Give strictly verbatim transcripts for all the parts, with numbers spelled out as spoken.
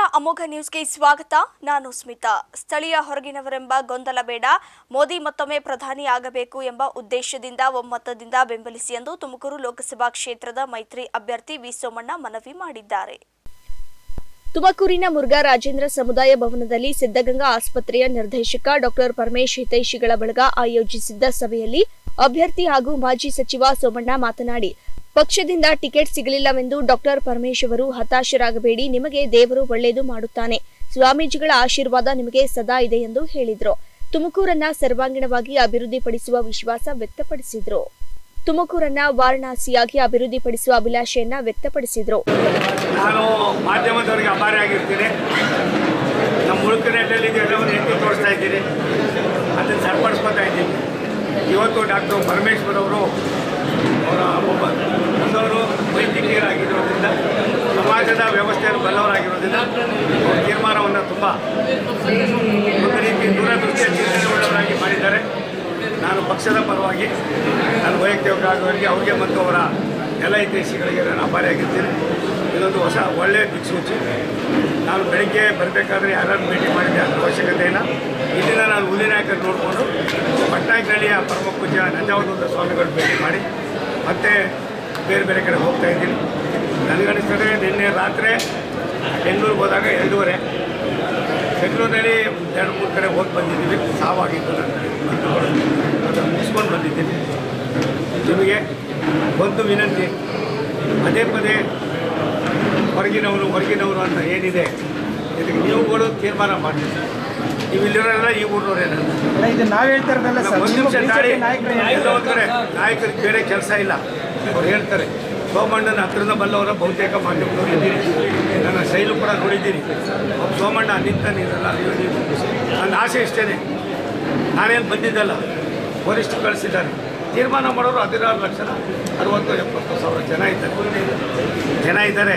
ಅಮೋಘ ನ್ಯೂಸ್ಗೆ ಸ್ವಾಗತ. ನಾನು ಸ್ಮಿತಾ. ಸ್ಥಳೀಯ ಹೊರಗಿನವರೆಂಬ ಗೊಂದಲ ಬೇಡ, ಮೋದಿ ಮತ್ತೊಮ್ಮೆ ಪ್ರಧಾನಿ ಆಗಬೇಕು ಎಂಬ ಉದ್ದೇಶದಿಂದ ಒಮ್ಮತದಿಂದ ಬೆಂಬಲಿಸಿ ಎಂದು ತುಮಕೂರು ಲೋಕಸಭಾ ಕ್ಷೇತ್ರದ ಮೈತ್ರಿ ಅಭ್ಯರ್ಥಿ ವಿ ಸೋಮಣ್ಣ ಮನವಿ ಮಾಡಿದ್ದಾರೆ. ತುಮಕೂರಿನ ಮುರುಘಾ ರಾಜೇಂದ್ರ ಸಮುದಾಯ ಭವನದಲ್ಲಿ ಸಿದ್ದಗಂಗಾ ಆಸ್ಪತ್ರೆಯ ನಿರ್ದೇಶಕ ಡಾಕ್ಟರ್ ಪರಮೇಶ್ ಹಿತೈಷಿಗಳ ಬಳಗ ಆಯೋಜಿಸಿದ್ದ ಸಭೆಯಲ್ಲಿ ಅಭ್ಯರ್ಥಿ ಹಾಗೂ ಮಾಜಿ ಸಚಿವ ಸೋಮಣ್ಣ ಮಾತನಾಡಿ, ಪಕ್ಷದಿಂದ ಟಿಕೆಟ್ ಸಿಗಲಿಲ್ಲವೆಂದು ಡಾಕ್ಟರ್ ಪರಮೇಶ್ ಅವರು ಹತಾಶರಾಗಬೇಡಿ, ನಿಮಗೆ ದೇವರು ಒಳ್ಳೆಯದು ಮಾಡುತ್ತಾನೆ, ಸ್ವಾಮೀಜಿಗಳ ಆಶೀರ್ವಾದ ನಿಮಗೆ ಸದಾ ಇದೆ ಎಂದು ಹೇಳಿದರು. ತುಮಕೂರನ್ನ ಸರ್ವಾಂಗೀಣವಾಗಿ ಅಭಿವೃದ್ಧಿಪಡಿಸುವ ವಿಶ್ವಾಸ ವ್ಯಕ್ತಪಡಿಸಿದರು. ತುಮಕೂರನ್ನ ವಾರಣಾಸಿಯಾಗಿ ಅಭಿವೃದ್ಧಿಪಡಿಸುವ ಅಭಿಲಾಷೆಯನ್ನ ವ್ಯಕ್ತಪಡಿಸಿದರು. ನಾನು ಮಾಧ್ಯಮದವರಿಗೆ ಅಭಾರಿಯಾಗಿರ್ತೀನಿ. ನಮ್ಮ ಮುಳುಕಿನಲ್ಲಿ ಎಲ್ಲವನ್ನು ಎತ್ತಿ ತೋರಿಸ್ತಾ ಇದ್ದೀನಿ, ಅದನ್ನು ಸರಿಪಡಿಸ್ಕೊತಾ ಇದ್ದೀನಿ. ಇವತ್ತು ಡಾಕ್ಟರ್ ಪರಮೇಶ್ವರ್ ಅವರು ಅವರ ಒಬ್ಬ ಹೊಸವರು ವೈದ್ಯಕೀಯರಾಗಿರೋದ್ರಿಂದ, ಸಮಾಜದ ವ್ಯವಸ್ಥೆಯನ್ನು ಬಲ್ಲವರಾಗಿರೋದ್ರಿಂದ ಅವರ ತೀರ್ಮಾನವನ್ನು ತುಂಬ ಒಂದು ರೀತಿ ದೂರದೃಷ್ಟಿಯ ಚಿಂತನೆ ಉಳ್ಳವರಾಗಿ ಮಾಡಿದ್ದಾರೆ. ನಾನು ಪಕ್ಷದ ಪರವಾಗಿ ನಾನು ವೈಯಕ್ತಿಕವಾಗಿ ಅವರಿಗೆ ಮತ್ತು ಅವರ ಎಲ್ಲ ಹಿತೈಷಿಗಳಿಗೆ ನಾನು ಅಭಾರಿಯಾಗಿರ್ತೀನಿ. ಇದೊಂದು ಹೊಸ ಒಳ್ಳೆಯ ದಿಕ್ಸೂಚಿ. ನಾನು ಬೆಳಗ್ಗೆ ಬರಬೇಕಾದ್ರೆ ಯಾರನ್ನು ಭೇಟಿ ಮಾಡಿದ್ದೆ, ಅದರ ಅವಶ್ಯಕತೆ ಇಲ್ಲ. ಇಲ್ಲಿಂದ ನಾನು ಹುಲಿನಾಯಕರು ನೋಡಿಕೊಂಡು ಪಟ್ನಾಯಕನಹಳ್ಳಿಯ ಪರಮ ಪೂಜ್ಯ ನಂಜಾವಧೂತ ಸ್ವಾಮಿಗಳು ಭೇಟಿ ಮಾಡಿ ಮತ್ತೆ ಬೇರೆ ಬೇರೆ ಕಡೆ ಹೋಗ್ತಾ ಇದ್ದೀನಿ. ನನಗನ್ನಿಸ್ತದೆ ನಿನ್ನೆ ರಾತ್ರಿ ಬೆಂಗಳೂರಿಗೆ ಹೋದಾಗ ಎರಡೂವರೆ ಬೆಂಗಳೂರಿನಲ್ಲಿ ಎರಡು ಮೂರು ಕಡೆ ಹೋಗಿ ಬಂದಿದ್ದೀವಿ. ಸಾವಾಗಿದ್ದು ನಾನು ಅದನ್ನು ಮುಗಿಸ್ಕೊಂಡು ಬಂದಿದ್ದೀನಿ. ನಿಮಗೆ ಒಂದು ವಿನಂತಿ, ಪದೇ ಪದೇ ಹೊರಗಿನವರು ಹೊರಗಿನವರು ಅಂತ ಏನಿದೆ ಇದಕ್ಕೆ ನೀವುಗಳು ತೀರ್ಮಾನ ಮಾಡಿ. ನೀವು ಇಲ್ಲಿರೋರೆಲ್ಲ ಈ ಊರಿನವರೇನ ಇದು ನಾವು ಹೇಳ್ತಾರಲ್ಲ ಸರ್, ಒಂದು ನಿಮಿಷ ತಾಳಿ. ಎಲ್ಲ ಒಂದು ಕಡೆ ನಾಯಕರಿಗೆ ಬೇರೆ ಕೆಲಸ ಇಲ್ಲ, ಅವ್ರು ಹೇಳ್ತಾರೆ. ಸೋಮಣ್ಣನ ಹತ್ತಿರದ ಬಲ್ಲವರ ಬಹುತೇಕ ಮಾಧ್ಯಮದವರು ಇದ್ದೀರಿ, ನನ್ನ ಶೈಲು ಕೂಡ ನೋಡಿದ್ದೀರಿ. ಸೋಮಣ್ಣ ನಿಂತ ನೀರಲ್ಲ, ನೀವು ನನ್ನ ಆಸೆ ಇಷ್ಟೇ. ನಾನೇನು ಬಂದಿದ್ದಲ್ಲ, ವರಿಷ್ಠ ಕಳಿಸಿದ್ದಾರೆ. ತೀರ್ಮಾನ ಮಾಡೋರು ಹದಿನಾರು ಲಕ್ಷದ ಅರವತ್ತು ಎಪ್ಪತ್ತು ಸಾವಿರ ಜನ ಇದ್ದಾರೆ ಜನ ಇದ್ದಾರೆ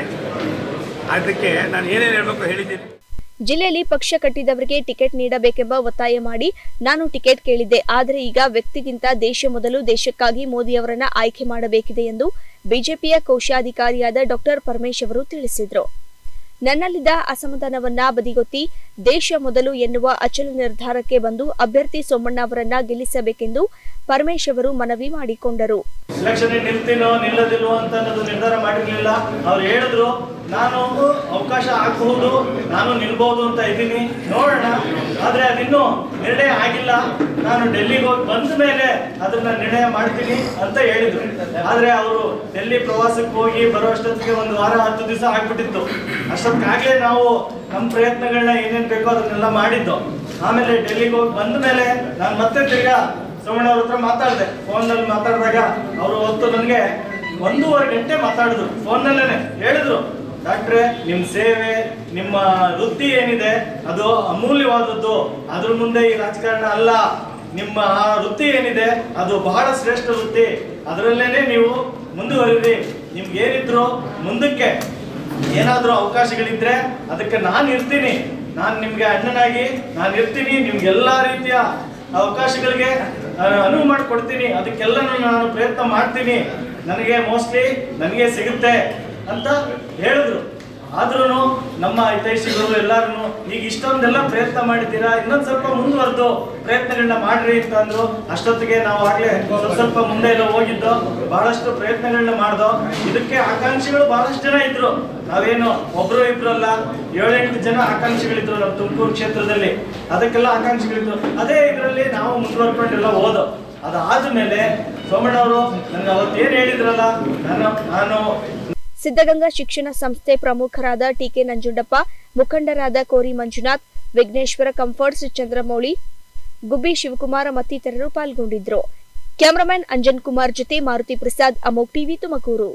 ಅದಕ್ಕೆ ನಾನು ಏನೇನು ಹೇಳಬೇಕು ಹೇಳಿದ್ದೀನಿ. ಜಿಲ್ಲೆಯಲ್ಲಿ ಪಕ್ಷ ಕಟ್ಟಿದವರಿಗೆ ಟಿಕೆಟ್ ನೀಡಬೇಕೆಂಬ ಒತ್ತಾಯ ಮಾಡಿ ನಾನು ಟಿಕೆಟ್ ಕೇಳಿದ್ದೆ. ಆದರೆ ಈಗ ವ್ಯಕ್ತಿಗಿಂತ ದೇಶ ಮೊದಲು, ದೇಶಕ್ಕಾಗಿ ಮೋದಿಯವರನ್ನ ಆಯ್ಕೆ ಮಾಡಬೇಕಿದೆ ಎಂದು ಬಿಜೆಪಿಯ ಕೋಶಾಧಿಕಾರಿಯಾದ ಡಾಕ್ಟರ್ ಪರಮೇಶ್ ಅವರು ತಿಳಿಸಿದರು. ನನ್ನಲ್ಲಿದ್ದ ಅಸಮಾಧಾನವನ್ನ ಬದಿಗೊತ್ತಿ ದೇಶ ಮೊದಲು ಎನ್ನುವ ಅಚಲ ನಿರ್ಧಾರಕ್ಕೆ ಬಂದು ಅಭ್ಯರ್ಥಿ ಸೋಮಣ್ಣ ಅವರನ್ನ ಗೆಲ್ಲಿಸಬೇಕೆಂದು ಪರಮೇಶ್ ಅವರು ಮನವಿ ಮಾಡಿಕೊಂಡರು. ಎಲೆಕ್ಷನ್ ನಿಲ್ತೀನೋ ನಿಲ್ಲದಿಲ್ವೋ ಅಂತ ನಿರ್ಧಾರ ಮಾಡಿರ್ಲಿಲ್ಲ. ಅವ್ರು ಹೇಳಿದ್ರು ನಾನು ಅವಕಾಶ ಆಗಬಹುದು, ನಾನು ನಿಲ್ಬಹುದು ಅಂತ ಇದ್ದೀನಿ, ನೋಡೋಣ. ಆದ್ರೆ ಅದಿನ್ನೂ ನಿರ್ಣಯ ಆಗಿಲ್ಲ. ನಾನು ಡೆಲ್ಲಿಗೆ ಹೋಗಿ ಬಂದ ಮೇಲೆ ಅದನ್ನ ನಿರ್ಣಯ ಮಾಡ್ತೀನಿ ಅಂತ ಹೇಳಿದ್ರು. ಆದ್ರೆ ಅವರು ಡೆಲ್ಲಿ ಪ್ರವಾಸಕ್ಕೆ ಹೋಗಿ ಬರುವಷ್ಟೊತ್ತಿಗೆ ಒಂದು ವಾರ ಹತ್ತು ದಿವಸ ಆಗ್ಬಿಟ್ಟಿತ್ತು. ಅಷ್ಟೊತ್ತಿಗಾಗಲೇ ನಾವು ನಮ್ಮ ಪ್ರಯತ್ನಗಳನ್ನ ಏನೇನು ಬೇಕೋ ಅದನ್ನೆಲ್ಲ ಮಾಡಿದ್ದು. ಆಮೇಲೆ ಡೆಲ್ಲಿಗೆ ಹೋಗಿ ಬಂದ ಮೇಲೆ ನಾನು ಮತ್ತೆ ತಿರ್ಗಾ ಸೋಮಣ್ಣ ಅವ್ರ ಹತ್ರ ಮಾತಾಡಿದೆ. ಫೋನ್ನಲ್ಲಿ ಮಾತಾಡಿದಾಗ ಅವರು ಹೊತ್ತು ನನಗೆ ಒಂದೂವರೆ ಗಂಟೆ ಮಾತಾಡಿದ್ರು. ಫೋನ್ನಲ್ಲೇ ಹೇಳಿದ್ರು, ಡಾಕ್ಟ್ರೆ ನಿಮ್ಮ ಸೇವೆ, ನಿಮ್ಮ ವೃತ್ತಿ ಏನಿದೆ ಅದು ಅಮೂಲ್ಯವಾದದ್ದು, ಅದ್ರ ಮುಂದೆ ಈ ರಾಜಕಾರಣ ಅಲ್ಲ. ನಿಮ್ಮ ಆ ವೃತ್ತಿ ಏನಿದೆ ಅದು ಬಹಳ ಶ್ರೇಷ್ಠ ವೃತ್ತಿ, ಅದರಲ್ಲೇನೆ ನೀವು ಮುಂದುವರಿರಿ. ನಿಮ್ಗೆ ಏನಿದ್ರು ಮುಂದಕ್ಕೆ ಏನಾದರೂ ಅವಕಾಶಗಳಿದ್ರೆ ಅದಕ್ಕೆ ನಾನು ಇರ್ತೀನಿ, ನಾನು ನಿಮ್ಗೆ ಅಣ್ಣನಾಗಿ ನಾನು ಇರ್ತೀನಿ, ನಿಮ್ಗೆಲ್ಲ ರೀತಿಯ ಅವಕಾಶಗಳಿಗೆ ಅನುವು ಮಾಡಿಕೊಡ್ತೀನಿ, ಅದಕ್ಕೆಲ್ಲ ನಾನು ಪ್ರಯತ್ನ ಮಾಡ್ತೀನಿ, ನನಗೆ ಮೋಸ್ಟ್ಲಿ ನನಗೆ ಸಿಗುತ್ತೆ ಅಂತ ಹೇಳಿದ್ರು. ಆದ್ರೂ ನಮ್ಮ ಹಿತೈಷಿಗಳು ಎಲ್ಲರೂ ಈಗ ಇಷ್ಟೊಂದೆಲ್ಲ ಪ್ರಯತ್ನ ಮಾಡಿದ್ದೀರಾ, ಇನ್ನೊಂದು ಸ್ವಲ್ಪ ಮುಂದುವರೆದು ಪ್ರಯತ್ನಗಳನ್ನ ಮಾಡ್ರಿ ಅಂತ ಅಂದ್ರು. ಅಷ್ಟೊತ್ತಿಗೆ ನಾವು ಆಗ್ಲೇ ಸ್ವಲ್ಪ ಸ್ವಲ್ಪ ಮುಂದೆ ಎಲ್ಲ ಹೋಗಿದ್ದು, ಬಹಳಷ್ಟು ಪ್ರಯತ್ನಗಳನ್ನ ಮಾಡ್ದೋ. ಇದಕ್ಕೆ ಆಕಾಂಕ್ಷಿಗಳು ಬಹಳಷ್ಟು ಜನ ಇದ್ರು. ನಾವೇನು ಒಬ್ರು ಇಬ್ರು ಅಲ್ಲ, ಏಳೆಂಟು ಜನ ಆಕಾಂಕ್ಷಿಗಳಿದ್ರು ನಮ್ಮ ತುಮಕೂರು ಕ್ಷೇತ್ರದಲ್ಲಿ. ಅದಕ್ಕೆಲ್ಲ ಆಕಾಂಕ್ಷಿಗಳಿದ್ರು. ಅದೇ ಇದರಲ್ಲಿ ನಾವು ಮುಂದುವರ್ಕೊಂಡೆಲ್ಲ ಹೋದೋ. ಅದಾದ್ಮೇಲೆ ಸೋಮಣ್ಣ ಅವರು ನನಗೆ ಅವತ್ತೇನು ಹೇಳಿದ್ರಲ್ಲ, ನಾನು ನಾನು ಸಿದ್ದಗಂಗಾ ಶಿಕ್ಷಣ ಸಂಸ್ಥೆ ಪ್ರಮುಖರಾದ ಟಿಕೆ ನಂಜುಂಡಪ್ಪ, ಮುಖಂಡರಾದ ಕೋರಿ ಮಂಜುನಾಥ್, ವಿಘ್ನೇಶ್ವರ ಕಂಫರ್ಟ್ಸ್ ಚಂದ್ರಮೌಳಿ, ಗುಬ್ಬಿ ಶಿವಕುಮಾರ ಮತ್ತಿತರರು ಪಾಲ್ಗೊಂಡಿದ್ದರು. ಕ್ಯಾಮರಾಮನ್ ಅಂಜನ್ ಕುಮಾರ್ ಜೊತೆ ಮಾರುತಿ ಪ್ರಸಾದ್, ಅಮೋಘ್ ಟಿವಿ, ತುಮಕೂರು.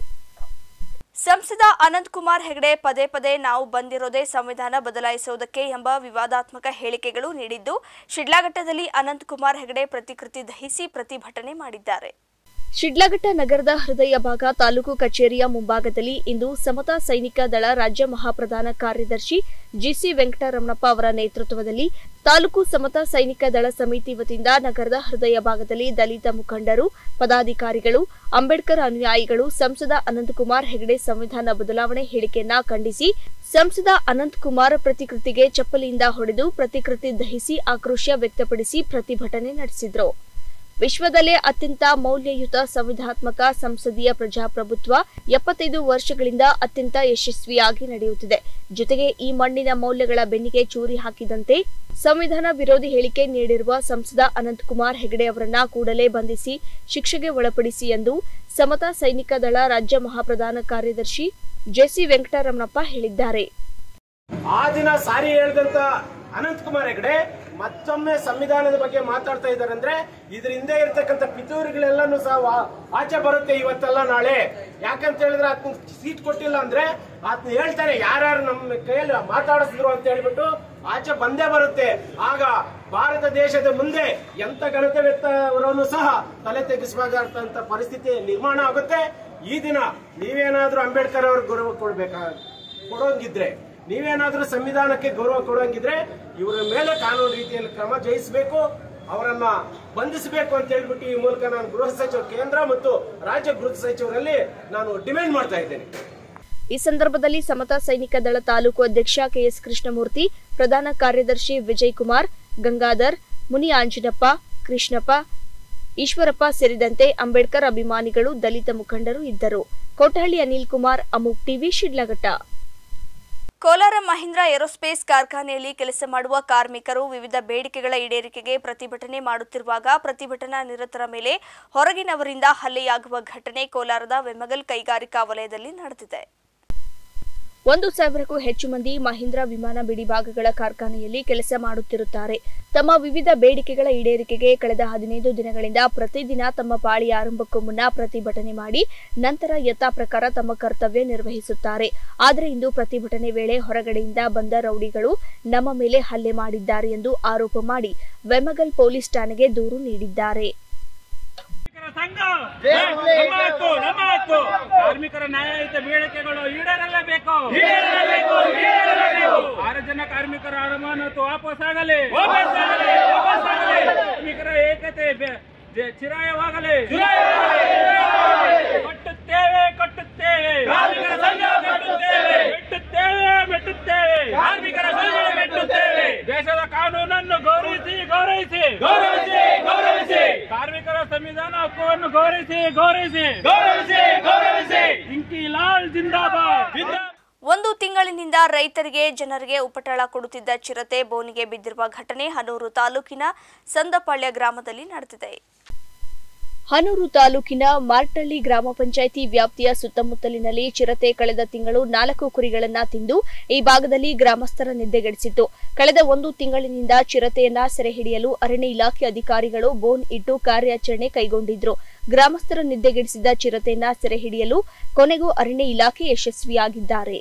ಸಂಸದ ಅನಂತ್ ಕುಮಾರ್ ಹೆಗಡೆ ಪದೇ ಪದೇ ನಾವು ಬಂದಿರೋದೇ ಸಂವಿಧಾನ ಬದಲಾಯಿಸುವುದಕ್ಕೆ ಎಂಬ ವಿವಾದಾತ್ಮಕ ಹೇಳಿಕೆಗಳು ನೀಡಿದ್ದು, ಶಿಡ್ಲಘಟ್ಟದಲ್ಲಿ ಅನಂತ್ ಕುಮಾರ್ ಹೆಗಡೆ ಪ್ರತಿಕೃತಿ ದಹಿಸಿ ಪ್ರತಿಭಟನೆ ಮಾಡಿದ್ದಾರೆ. ಶಿಡ್ಲಘಟ್ಟ ನಗರದ ಹೃದಯ ಭಾಗ ತಾಲೂಕು ಕಚೇರಿಯ ಮುಂಭಾಗದಲ್ಲಿ ಇಂದು ಸಮತಾ ಸೈನಿಕ ದಳ ರಾಜ್ಯ ಮಹಾಪ್ರಧಾನ ಕಾರ್ಯದರ್ಶಿ ಜಿಸಿ ವೆಂಕಟರಮಣಪ್ಪ ಅವರ ನೇತೃತ್ವದಲ್ಲಿ ತಾಲೂಕು ಸಮತಾ ಸೈನಿಕ ದಳ ಸಮಿತಿ ವತಿಯಿಂದ ನಗರದ ಹೃದಯ ಭಾಗದಲ್ಲಿ ದಲಿತ ಮುಖಂಡರು, ಪದಾಧಿಕಾರಿಗಳು, ಅಂಬೇಡ್ಕರ್ ಅನುಯಾಯಿಗಳು ಸಂಸದ ಅನಂತಕುಮಾರ್ ಹೆಗಡೆ ಸಂವಿಧಾನ ಬದಲಾವಣೆ ಹೇಳಿಕೆಯನ್ನ ಖಂಡಿಸಿ ಸಂಸದ ಅನಂತಕುಮಾರ್ ಪ್ರತಿಕೃತಿಗೆ ಚಪ್ಪಲಿಯಿಂದ ಹೊಡೆದು ಪ್ರತಿಕೃತಿ ದಹಿಸಿ ಆಕ್ರೋಶ ವ್ಯಕ್ತಪಡಿಸಿ ಪ್ರತಿಭಟನೆ ನಡೆಸಿದರು. ವಿಶ್ವದಲ್ಲೇ ಅತ್ಯಂತ ಮೌಲ್ಯಯುತ ಸಂವಿಧಾನಾತ್ಮಕ ಸಂಸದೀಯ ಪ್ರಜಾಪ್ರಭುತ್ವ ಎಪ್ಪತ್ತೈದು ವರ್ಷಗಳಿಂದ ಅತ್ಯಂತ ಯಶಸ್ವಿಯಾಗಿ ನಡೆಯುತ್ತಿದೆ. ಜೊತೆಗೆ ಈ ಮಣ್ಣಿನ ಮೌಲ್ಯಗಳ ಬೆನ್ನಿಗೆ ಚೂರಿ ಹಾಕಿದಂತೆ ಸಂವಿಧಾನ ವಿರೋಧಿ ಹೇಳಿಕೆ ನೀಡಿರುವ ಸಂಸದ ಅನಂತಕುಮಾರ್ ಹೆಗಡೆ ಅವರನ್ನ ಕೂಡಲೇ ಬಂಧಿಸಿ ಶಿಕ್ಷೆಗೆ ಒಳಪಡಿಸಿ ಎಂದು ಸಮತಾ ಸೈನಿಕ ದಳ ರಾಜ್ಯ ಮಹಾಪ್ರಧಾನ ಕಾರ್ಯದರ್ಶಿ ಜೆಸಿ ವೆಂಕಟರಮಣಪ್ಪ ಹೇಳಿದ್ದಾರೆ. ಆ ದಿನ ಸಾರಿ ಹೇಳಿದಂತ ಅನಂತಕುಮಾರ್ ಹೆಗಡೆ ಮತ್ತೊಮ್ಮೆ ಸಂವಿಧಾನದ ಬಗ್ಗೆ ಮಾತಾಡ್ತಾ ಇದ್ದಾರೆ ಅಂದ್ರೆ ಇದ್ರ ಹಿಂದೆ ಇರ್ತಕ್ಕಂಥ ಪಿತೂರಿಗಳೆಲ್ಲಾನು ಸಹ ಆಚೆ ಬರುತ್ತೆ ಇವತ್ತೆಲ್ಲ ನಾಳೆ. ಯಾಕಂತ ಹೇಳಿದ್ರೆ ಆತನ ಸೀಟ್ ಕೊಟ್ಟಿಲ್ಲ ಅಂದ್ರೆ ಆತನ ಹೇಳ್ತಾನೆ ಯಾರ್ಯಾರು ನಮ್ಮ ಕೈಯಲ್ಲಿ ಮಾತಾಡಿಸಿದ್ರು ಅಂತ ಹೇಳ್ಬಿಟ್ಟು ಆಚೆ ಬಂದೇ ಬರುತ್ತೆ. ಆಗ ಭಾರತ ದೇಶದ ಮುಂದೆ ಎಂತ ಗಣತವ್ಯವನ್ನು ಸಹ ತಲೆ ತೆಗೆಸಬೇಕಾದಂತ ಪರಿಸ್ಥಿತಿ ನಿರ್ಮಾಣ ಆಗುತ್ತೆ. ಈ ದಿನ ನೀವೇನಾದ್ರೂ ಅಂಬೇಡ್ಕರ್ ಅವ್ರಿಗೆ ಗೌರವ ಕೊಡ್ಬೇಕಾ ಕೊಡೋಂಗಿದ್ರೆ, ನೀವೇನಾದ್ರೂ ಸಂವಿಧಾನಕ್ಕೆ ಗೌರವ ಕೊಡೋಂಗಿದ್ರೆ ಇವರ ಮೇಲೆ ಕಾನೂನು ರೀತಿಯಲ್ಲಿ ಕ್ರಮ ಜಯಿಸಬೇಕು, ಅವರನ್ನ ಬಂಧಿಸಬೇಕು ಅಂತ ಹೇಳ್ಬಿಟ್ಟು ಈ ಮೂಲಕ ನಾನು ಗೃಹ ಸಚಿವ ಕೇಂದ್ರ ಮತ್ತು ರಾಜ್ಯ ಗೃಹ ಸಚಿವರಲ್ಲಿ ನಾನು ಡಿಮ್ಯಾಂಡ್ ಮಾಡ್ತಾ ಇದ್ದೇನೆ. ಈ ಸಂದರ್ಭದಲ್ಲಿ ಸಮತಾ ಸೈನಿಕ ದಳ ತಾಲೂಕು ಅಧ್ಯಕ್ಷ ಕೆಎಸ್ ಕೃಷ್ಣಮೂರ್ತಿ, ಪ್ರಧಾನ ಕಾರ್ಯದರ್ಶಿ ವಿಜಯ್ ಕುಮಾರ್, ಗಂಗಾಧರ್, ಮುನಿ ಆಂಜನಪ್ಪ, ಕೃಷ್ಣಪ್ಪ, ಈಶ್ವರಪ್ಪ ಸೇರಿದಂತೆ ಅಂಬೇಡ್ಕರ್ ಅಭಿಮಾನಿಗಳು, ದಲಿತ ಮುಖಂಡರು ಇದ್ದರು. ಕೋಟಹಳ್ಳಿ ಅನಿಲ್ ಕುಮಾರ್, ಅಮುಕ್ ಟಿವಿ, ಶಿಡ್ಲಘಟ್ಟ. ಕೋಲಾರ ಮಹೀಂದ್ರ ಏರೋಸ್ಪೇಸ್ ಕಾರ್ಖಾನೆಯಲ್ಲಿ ಕೆಲಸ ಮಾಡುವ ಕಾರ್ಮಿಕರು ವಿವಿಧ ಬೇಡಿಕೆಗಳ ಈಡೇರಿಕೆಗೆ ಪ್ರತಿಭಟನೆ ಮಾಡುತ್ತಿರುವಾಗ ಪ್ರತಿಭಟನಾ ನಿರತರ ಮೇಲೆ ಹೊರಗಿನವರಿಂದ ಹಲ್ಲೆಯಾಗುವ ಘಟನೆ ಕೋಲಾರದ ವೆಮ್ಮಗಲ್ ಕೈಗಾರಿಕಾ ವಲಯದಲ್ಲಿ ನಡೆದಿದೆ. ಒಂದು ಸಾವಿರಕ್ಕೂ ಹೆಚ್ಚು ಮಂದಿ ಮಹೀಂದ್ರ ವಿಮಾನ ಬಿಡಿಭಾಗಗಳ ಕಾರ್ಖಾನೆಯಲ್ಲಿ ಕೆಲಸ ಮಾಡುತ್ತಿರುತ್ತಾರೆ. ತಮ್ಮ ವಿವಿಧ ಬೇಡಿಕೆಗಳ ಈಡೇರಿಕೆಗೆ ಕಳೆದ ಹದಿನೈದು ದಿನಗಳಿಂದ ಪ್ರತಿದಿನ ತಮ್ಮ ಪಾಳಿ ಆರಂಭಕ್ಕೂ ಮುನ್ನ ಪ್ರತಿಭಟನೆ ಮಾಡಿ ನಂತರ ಯಥಾ ಪ್ರಕಾರ ತಮ್ಮ ಕರ್ತವ್ಯ ನಿರ್ವಹಿಸುತ್ತಾರೆ. ಆದರೆ ಇಂದು ಪ್ರತಿಭಟನೆ ವೇಳೆ ಹೊರಗಡೆಯಿಂದ ಬಂದ ರೌಡಿಗಳು ನಮ್ಮ ಮೇಲೆ ಹಲ್ಲೆ ಮಾಡಿದ್ದಾರೆ ಎಂದು ಆರೋಪ ಮಾಡಿ ವೆಮ್ಮಗಲ್ ಪೊಲೀಸ್ ಠಾಣೆಗೆ ದೂರು ನೀಡಿದ್ದಾರೆ. ಕಾರ್ಮಿಕರ ನ್ಯಾಯಯುತ ಬೇಡಿಕೆಗಳು ಈಡೇರಲೇಬೇಕು. ಆರು ಜನ ಕಾರ್ಮಿಕರ ಅಮಾನತು ವಾಪಸ್ಸಾಗಲಿ. ಕಾರ್ಮಿಕರ ಏಕತೆ ಚಿರಾಯವಾಗಲಿ. ಕಟ್ಟುತ್ತೇವೆ ಕಟ್ಟುತ್ತೇವೆ ಮೆಟ್ಟುತ್ತೇವೆ ಮೆಟ್ಟುತ್ತೇವೆ ಕಾರ್ಮಿಕರ ಮೆಟ್ಟುತ್ತೇವೆ. ದೇಶದ ಕಾನೂನನ್ನು ಗೌರವಿಸಿ ಗೌರವಿಸಿ ಗೌರವಿಸಿ ಗೌರವಿಸಿ ಕಾರ್ಮಿಕರ ಸಂವಿಧಾನ ಹಕ್ಕನ್ನು ಗೌರವಿಸಿ ಗೌರವಿಸಿ ಗೌರವಿಸಿ ಗೌರವಿಸಿ ಇಂಕಿಲಾಲ್ ಜಿಂದಾಬಾದ್. ಒಂದು ತಿಂಗಳಿನಿಂದ ರೈತರಿಗೆ ಜನರಿಗೆ ಉಪಟಳ ಕೊಡುತ್ತಿದ್ದ ಚಿರತೆ ಬೋನಿಗೆ ಬಿದ್ದಿರುವ ಘಟನೆ ಹನೂರು ತಾಲೂಕಿನ ಸಂದಪಾಳ್ಯ ಗ್ರಾಮದಲ್ಲಿ ನಡೆದಿದೆ. ಹನೂರು ತಾಲೂಕಿನ ಮಾರ್ಟಳ್ಳಿ ಗ್ರಾಮ ಪಂಚಾಯಿತಿ ವ್ಯಾಪ್ತಿಯ ಸುತ್ತಮುತ್ತಲಿನಲ್ಲಿ ಚಿರತೆ ಕಳೆದ ತಿಂಗಳು ನಾಲ್ಕು ಕುರಿಗಳನ್ನ ತಿಂದು ಈ ಭಾಗದಲ್ಲಿ ಗ್ರಾಮಸ್ಥರ ನಿದ್ದೆಗೆಡಿಸಿತ್ತು. ಕಳೆದ ಒಂದು ತಿಂಗಳಿನಿಂದ ಚಿರತೆಯನ್ನ ಸೆರೆ ಹಿಡಿಯಲು ಅರಣ್ಯ ಇಲಾಖೆ ಅಧಿಕಾರಿಗಳು ಬೋನ್ ಇಟ್ಟು ಕಾರ್ಯಾಚರಣೆ ಕೈಗೊಂಡಿದ್ರು. ಗ್ರಾಮಸ್ಥರ ನಿದ್ದೆಗೆಡಿಸಿದ ಚಿರತೆಯನ್ನ ಸೆರೆ ಹಿಡಿಯಲು ಕೊನೆಗೂ ಅರಣ್ಯ ಇಲಾಖೆ ಯಶಸ್ವಿಯಾಗಿದ್ದಾರೆ.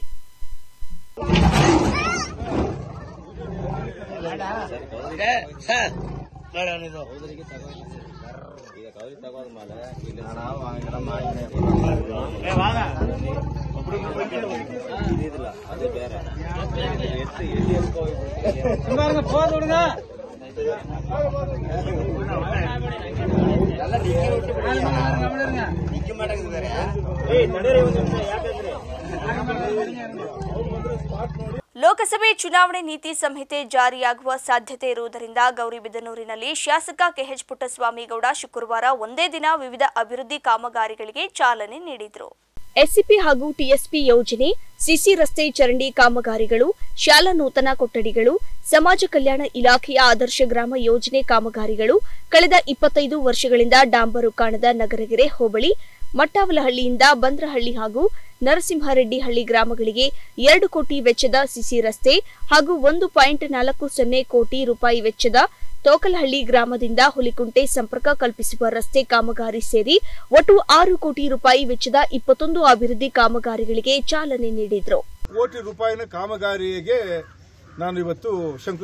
ಲೋಕಸಭೆ ಚುನಾವಣೆ ನೀತಿ ಸಂಹಿತೆ ಜಾರಿಯಾಗುವ ಸಾಧ್ಯತೆ ಇರುವುದರಿಂದ ಗೌರಿಬಿದನೂರಿನಲ್ಲಿ ಶಾಸಕ ಕೆಎಚ್ ಪುಟ್ಟಸ್ವಾಮಿಗೌಡ ಶುಕ್ರವಾರ ಒಂದೇ ದಿನ ವಿವಿಧ ಅಭಿವೃದ್ಧಿ ಕಾಮಗಾರಿಗಳಿಗೆ ಚಾಲನೆ ನೀಡಿದರು. ಎಸ್ಸಿಪಿ ಹಾಗೂ ಟಿಎಸ್ಪಿ ಯೋಜನೆ, ಸಿಸಿ ರಸ್ತೆ ಚರಂಡಿ ಕಾಮಗಾರಿಗಳು, ಶಾಲಾ ನೂತನ ಕೊಠಡಿಗಳು, ಸಮಾಜ ಕಲ್ಯಾಣ ಇಲಾಖೆಯ ಆದರ್ಶ ಗ್ರಾಮ ಯೋಜನೆ ಕಾಮಗಾರಿಗಳು, ಕಳೆದ ಇಪ್ಪತ್ತೈದು ವರ್ಷಗಳಿಂದ ಡಾಂಬರು ಕಾಣದ ನಗರಗೆರೆ ಹೋಬಳಿ ಮಟ್ಟಾವಲಹಳ್ಳಿಯಿಂದ ಬಂದ್ರಹಳ್ಳಿ ಹಾಗೂ ನರಸಿಂಹರೆಡ್ಡಿಹಳ್ಳಿ ಗ್ರಾಮಗಳಿಗೆ ಎರಡು ಕೋಟಿ ವೆಚ್ಚದ ಸಿಸಿ ರಸ್ತೆ ಹಾಗೂ ಒಂದು ಪಾಯಿಂಟ್ ನಾಲ್ಕು ಸೊನ್ನೆ ಕೋಟಿ ರೂಪಾಯಿ ವೆಚ್ಚದ ತೋಕಲಹಳ್ಳಿ ಗ್ರಾಮದಿಂದ ಹುಲಿಕುಂಟೆ ಸಂಪರ್ಕ ಕಲ್ಪಿಸುವ ರಸ್ತೆ ಕಾಮಗಾರಿ ಸೇರಿ ಒಟ್ಟು ಆರು ಕೋಟಿ ರೂಪಾಯಿ ವೆಚ್ಚದ ಇಪ್ಪತ್ತೊಂದು ಅಭಿವೃದ್ಧಿ ಕಾಮಗಾರಿಗಳಿಗೆ ಚಾಲನೆ ನೀಡಿದರು. ಕೋಟಿ ರೂಪಾಯಿನ ಕಾಮಗಾರಿಗೆ ನಾನು ಇವತ್ತು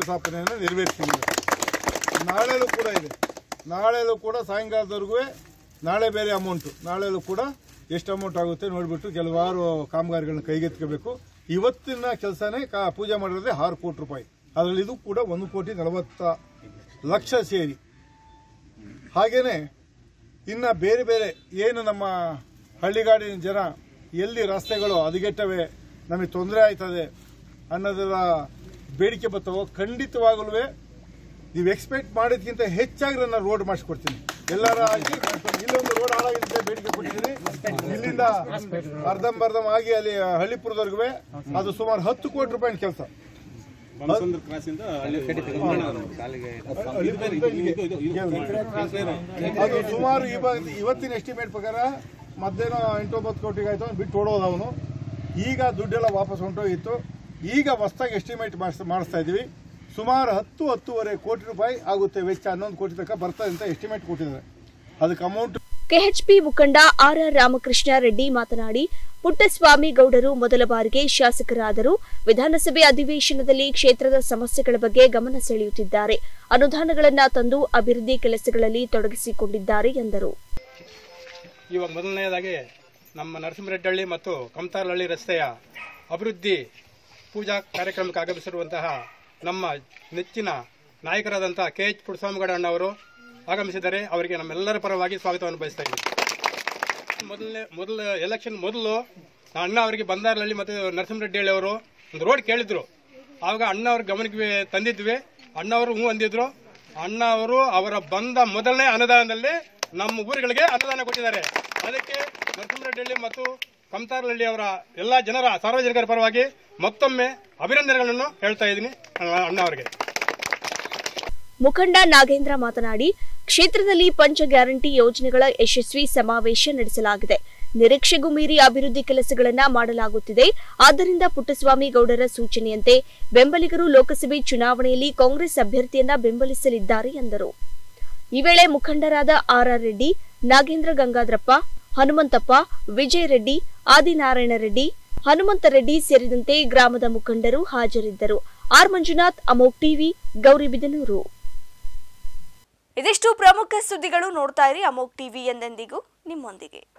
ಶಂಕುಸ್ಥಾಪನೆಯನ್ನು ನೆರವೇರಿಸ್ತೀನಿ. ನಾಳೆಲೂ ಕೂಡ ಇದೆ. ನಾಳೆಲೂ ಕೂಡ ಸಾಯಂಕಾಲದವರೆಗೂ ನಾಳೆ ಬೇರೆ ಅಮೌಂಟು, ನಾಳೆಲ್ಲೂ ಕೂಡ ಎಷ್ಟು ಅಮೌಂಟ್ ಆಗುತ್ತೆ ನೋಡಿಬಿಟ್ಟು ಕೆಲವಾರು ಕಾಮಗಾರಿಗಳನ್ನ ಕೈಗೆತ್ತಿಕಬೇಕು. ಇವತ್ತಿನ ಕೆಲಸನೇ ಕಾ ಪೂಜೆ ಮಾಡಿರೋದೇ ಆರು ಕೋಟಿ ರೂಪಾಯಿ, ಅದರಲ್ಲಿ ಇದು ಕೂಡ ಒಂದು ಕೋಟಿ ನಲವತ್ತ ಲಕ್ಷ ಸೇರಿ. ಹಾಗೇನೆ ಇನ್ನು ಬೇರೆ ಬೇರೆ ಏನು ನಮ್ಮ ಹಳ್ಳಿಗಾಡಿನ ಜನ ಎಲ್ಲಿ ರಸ್ತೆಗಳು ಹದಗೆಟ್ಟವೆ, ನಮಗೆ ತೊಂದರೆ ಆಯ್ತದೆ ಅನ್ನೋದರ ಬೇಡಿಕೆ ಬರ್ತವೋ, ಖಂಡಿತವಾಗಲೂ ನೀವು ಎಕ್ಸ್ಪೆಕ್ಟ್ ಮಾಡೋದಕ್ಕಿಂತ ಹೆಚ್ಚಾಗಿ ನಾನು ರೋಡ್ ಮಾಡಿಸ್ಕೊಡ್ತೀನಿ. ಎಲ್ಲರ ಆಗಿ ಇಲ್ಲೊಂದು ರೋಡ್ ಹಾಳಾಗಿದೆ ಬೇಡಿಕೆ ಕೊಟ್ಟಿದ್ದೀನಿ, ಇಲ್ಲಿಂದ ಅರ್ಧಂಬರ್ಧಂ ಆಗಿ ಅಲ್ಲಿ ಹಳ್ಳಿಪುರದವರೆಗೂ ಅದು ಸುಮಾರು ಹತ್ತು ಕೋಟಿ ರೂಪಾಯಿನ ಕೆಲಸ. ಅದು ಸುಮಾರು ಇವಾಗ ಇವತ್ತಿನ ಎಸ್ಟಿಮೇಟ್ ಪ್ರಕಾರ ಮಧ್ಯಾಹ್ನ ಎಂಟೊಂಬತ್ತು ಕೋಟಿಗೆ ಆಯ್ತು ಬಿಟ್ಟು ಓಡೋದು ಅವನು. ಈಗ ದುಡ್ಡೆಲ್ಲ ವಾಪಸ್ ಹೊಂಟೋಗಿತ್ತು. ಈಗ ಹೊಸದಾಗಿ ಎಸ್ಟಿಮೇಟ್ ಮಾಡಿಸ್ತಾ ಇದ್ದೀವಿ. ಸುಮಾರು ಹತ್ತು ಹತ್ತೂವರೆ ಕೋಟಿ ರೂಪಾಯಿ ಆಗುತ್ತೆ ವೆಚ್ಚ, ಹನ್ನೊಂದು ಕೋಟಿ ತನಕ ಬರ್ತದೆ ಅಂತ ಎಸ್ಟಿಮೇಟ್ ಕೊಟ್ಟಿದ್ದಾರೆ. ಅದಕ್ಕೆ ಅಮೌಂಟ್. ಕೆಎಚ್ಪಿ ಮುಖಂಡ ಆರ್ ಆರ್ ರಾಮಕೃಷ್ಣ ರೆಡ್ಡಿ ಮಾತನಾಡಿ, ಪುಟ್ಟಸ್ವಾಮಿ ಗೌಡರು ಮೊದಲ ಬಾರಿಗೆ ಶಾಸಕರಾದರು. ವಿಧಾನಸಭೆ ಅಧಿವೇಶನದಲ್ಲಿ ಕ್ಷೇತ್ರದ ಸಮಸ್ಯೆಗಳ ಬಗ್ಗೆ ಗಮನ ಸೆಳೆಯುತ್ತಿದ್ದಾರೆ. ಅನುದಾನಗಳನ್ನು ತಂದು ಅಭಿವೃದ್ಧಿ ಕೆಲಸಗಳಲ್ಲಿ ತೊಡಗಿಸಿಕೊಂಡಿದ್ದಾರೆ ಎಂದರು. ಇವಾಗ ಮೊದಲನೆಯದಾಗಿ ನಮ್ಮ ನರಸಿಂಹರೆಡ್ಡಹಳ್ಳಿ ಮತ್ತು ಕಮತಾರಹಳ್ಳಿ ರಸ್ತೆಯ ಅಭಿವೃದ್ಧಿ ಪೂಜಾ ಕಾರ್ಯಕ್ರಮಕ್ಕೆ ಆಗಮಿಸಿರುವಂತಹ ನಮ್ಮ ನೆಚ್ಚಿನ ನಾಯಕರಾದಂಥ ಕೆ ಎಚ್ ಪುಟ್ಟಸ್ವಾಮಿಗೌಡ ಅಣ್ಣವರು ಆಗಮಿಸಿದ್ದಾರೆ. ಅವರಿಗೆ ನಮ್ಮೆಲ್ಲರ ಪರವಾಗಿ ಸ್ವಾಗತವನ್ನು ಬಯಸ್ತಾ ಇದ್ದೀವಿ. ಮೊದಲನೇ ಮೊದಲು ಎಲೆಕ್ಷನ್ ಮೊದಲು ಅಣ್ಣ ಅವರಿಗೆ ಬಂದಾರಹಳ್ಳಿ ಮತ್ತು ನರಸಿಂಹರೆಡ್ಡಿಹಳ್ಳಿ ಅವರು ಒಂದು ರೋಡ್ ಕೇಳಿದ್ರು. ಆವಾಗ ಅಣ್ಣ ಅವ್ರ ಗಮನಕ್ಕೆ ತಂದಿದ್ವಿ. ಅಣ್ಣವರು ಹ್ಞೂ ಅಂದಿದ್ರು. ಅಣ್ಣ ಅವರು ಅವರ ಬಂದ ಮೊದಲನೇ ಅನುದಾನದಲ್ಲಿ ನಮ್ಮ ಊರುಗಳಿಗೆ ಅನುದಾನ ಕೊಟ್ಟಿದ್ದಾರೆ. ಅದಕ್ಕೆ ನರಸಿಂಹರೆಡ್ಡಿಹಳ್ಳಿ ಮತ್ತು ಕಮತಾರಹಳ್ಳಿ ಅವರ ಎಲ್ಲ ಜನರ ಸಾರ್ವಜನಿಕರ ಪರವಾಗಿ ಮತ್ತೊಮ್ಮೆ ಅಭಿನಂದನೆಗಳನ್ನು ಹೇಳ್ತಾ ಇದ್ದೀನಿ ಅಣ್ಣ ಅವರಿಗೆ. ಮುಖಂಡ ನಾಗೇಂದ್ರ ಮಾತನಾಡಿ, ಕ್ಷೇತ್ರದಲ್ಲಿ ಪಂಚ ಗ್ಯಾರಂಟಿ ಯೋಜನೆಗಳ ಯಶಸ್ವಿ ಸಮಾವೇಶ ನಡೆಸಲಾಗಿದೆ. ನಿರೀಕ್ಷೆಗೂ ಮೀರಿ ಅಭಿವೃದ್ಧಿ ಕೆಲಸಗಳನ್ನು ಮಾಡಲಾಗುತ್ತಿದೆ. ಆದ್ದರಿಂದ ಪುಟ್ಟಸ್ವಾಮಿ ಗೌಡರ ಸೂಚನೆಯಂತೆ ಬೆಂಬಲಿಗರು ಲೋಕಸಭೆ ಚುನಾವಣೆಯಲ್ಲಿ ಕಾಂಗ್ರೆಸ್ ಅಭ್ಯರ್ಥಿಯನ್ನ ಬೆಂಬಲಿಸಲಿದ್ದಾರೆ ಎಂದರು. ಈ ವೇಳೆ ಮುಖಂಡರಾದ ಆರ್ ಆರ್ ರೆಡ್ಡಿ, ನಾಗೇಂದ್ರ ಗಂಗಾಧರಪ್ಪ, ಹನುಮಂತಪ್ಪ, ವಿಜಯ್ ರೆಡ್ಡಿ, ಆದಿನಾರಾಯಣ ರೆಡ್ಡಿ, ಹನುಮಂತ ರೆಡ್ಡಿ ಸೇರಿದಂತೆ ಗ್ರಾಮದ ಮುಖಂಡರು ಹಾಜರಿದ್ದರು. ಆರ್ ಮಂಜುನಾಥ್, ಅಮೋಕ್ ಟಿವಿ, ಗೌರಿಬಿದನೂರು. ಇದಿಷ್ಟು ಪ್ರಮುಖ ಸುದ್ದಿಗಳು. ನೋಡ್ತಾ ಇರಿ ಅಮೋಕ್ ಟಿವಿ, ಎಂದೆಂದಿಗೂ ನಿಮ್ಮೊಂದಿಗೆ.